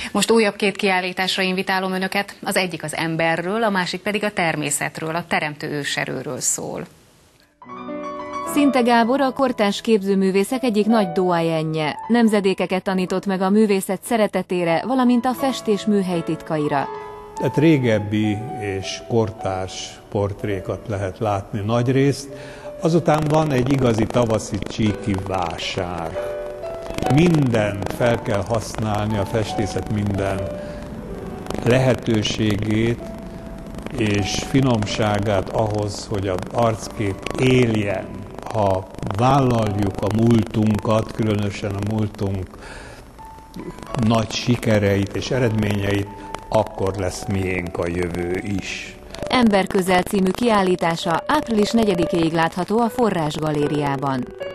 Most újabb két kiállításra invitálom önöket, az egyik az emberről, a másik pedig a természetről, a teremtő őserőről szól. Szinte Gábor a kortárs képzőművészek egyik nagy doyenje. Nemzedékeket tanított meg a művészet szeretetére, valamint a festés műhely titkaira. Tehát régebbi és kortárs portrékat lehet látni nagyrészt, azután van egy igazi tavaszi csíki vásár. Mindent fel kell használni, a festészet minden lehetőségét és finomságát ahhoz, hogy az arckép éljen. Ha vállaljuk a múltunkat, különösen a múltunk nagy sikereit és eredményeit, akkor lesz miénk a jövő is. Emberközel című kiállítása április 4-éig látható a Forrás Galériában.